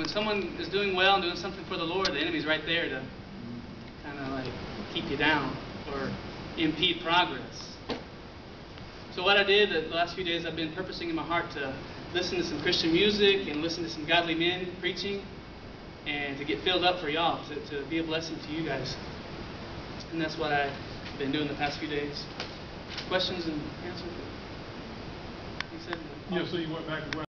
when someone is doing well and doing something for the Lord, the enemy's right there to kind of like keep you down or impede progress. So what I did the last few days, I've been purposing in my heart to listen to some Christian music and listen to some godly men preaching and to get filled up for y'all, to be a blessing to you guys. And that's what I've been doing the past few days. Questions and answers? You said, yeah, so you went back to